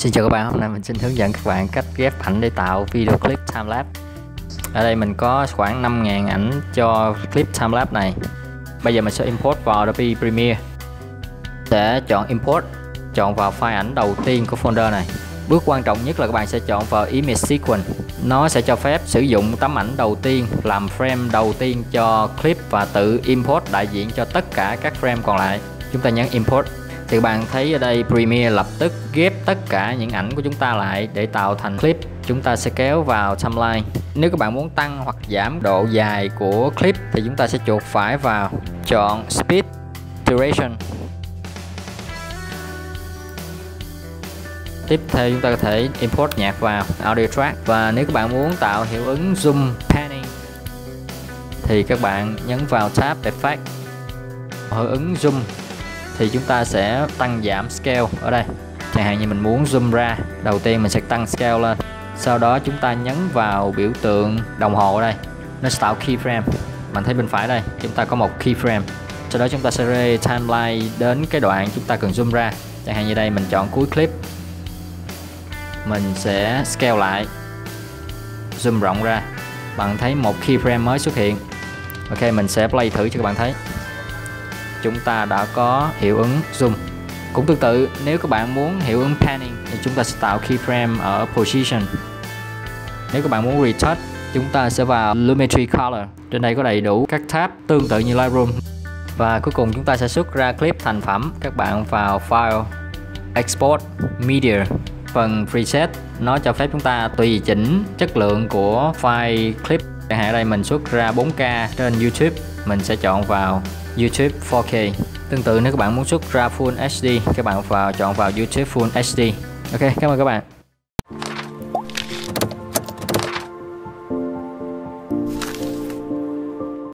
Xin chào các bạn, hôm nay mình xin hướng dẫn các bạn cách ghép ảnh để tạo video clip timelapse. Ở đây mình có khoảng 5.000 ảnh cho clip timelapse này. Bây giờ mình sẽ import vào Adobe Premiere. Sẽ chọn import, chọn vào file ảnh đầu tiên của folder này. Bước quan trọng nhất là các bạn sẽ chọn vào image sequence. Nó sẽ cho phép sử dụng tấm ảnh đầu tiên làm frame đầu tiên cho clip và tự import đại diện cho tất cả các frame còn lại. Chúng ta nhấn import. Thì các bạn thấy ở đây Premiere lập tức ghép tất cả những ảnh của chúng ta lại để tạo thành clip. Chúng ta sẽ kéo vào timeline. Nếu các bạn muốn tăng hoặc giảm độ dài của clip thì chúng ta sẽ chuột phải vào, chọn Speed, Duration. Tiếp theo chúng ta có thể import nhạc vào Audio Track. Và nếu các bạn muốn tạo hiệu ứng Zoom Panning thì các bạn nhấn vào Tab Effect, hiệu ứng Zoom thì chúng ta sẽ tăng giảm scale ở đây. Chẳng hạn như mình muốn zoom ra, đầu tiên mình sẽ tăng scale lên, sau đó chúng ta nhấn vào biểu tượng đồng hồ ở đây, nó sẽ tạo keyframe. Bạn thấy bên phải đây chúng ta có một keyframe, sau đó chúng ta sẽ rê timeline đến cái đoạn chúng ta cần zoom ra. Chẳng hạn như đây mình chọn cuối clip, mình sẽ scale lại, zoom rộng ra, bạn thấy một keyframe mới xuất hiện. Ok, mình sẽ play thử cho các bạn thấy. Chúng ta đã có hiệu ứng zoom. Cũng tương tự, nếu các bạn muốn hiệu ứng panning thì chúng ta sẽ tạo keyframe ở position. Nếu các bạn muốn retouch, chúng ta sẽ vào Lumetri Color. Trên đây có đầy đủ các tab tương tự như Lightroom. Và cuối cùng chúng ta sẽ xuất ra clip thành phẩm. Các bạn vào File, Export, Media. Phần Preset nó cho phép chúng ta tùy chỉnh chất lượng của file clip. Chẳng hạn ở đây mình xuất ra 4K trên YouTube, mình sẽ chọn vào YouTube 4K. Tương tự nếu các bạn muốn xuất ra Full HD, các bạn chọn vào YouTube Full HD. Ok, cảm ơn các bạn.